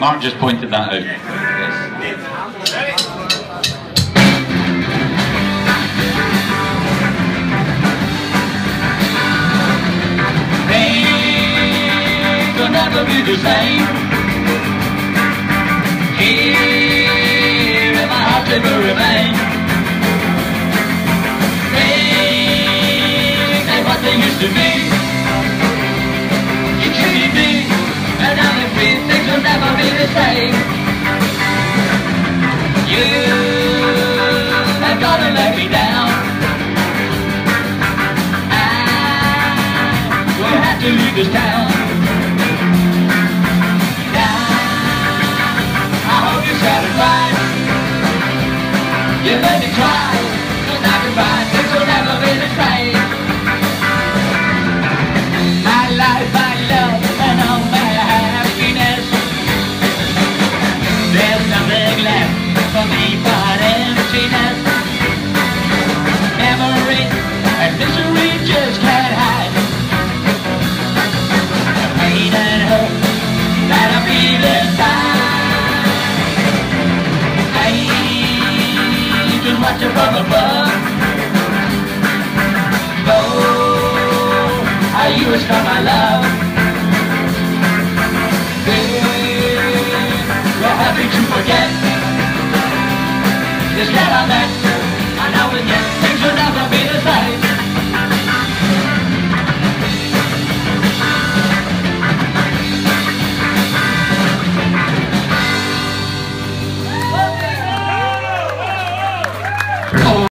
Mark just pointed that out. Yes. Things will never be the same. Here in my heart they will remain. Things ain't what they used to be. You treated me, and now they're free. Things will never be the same. You have gone and let me down. I will have to leave this town. Satisfied. You made me try, so now goodbye. Things will never be the same. My life, my love, and all my happiness. There's nothing left for me but emptiness. Memory and misery just can't hide the pain and hurt that I feel inside. Watching from above. Oh, how you was from my love. You're happy to forget this cat I met. I know again things will never be the same.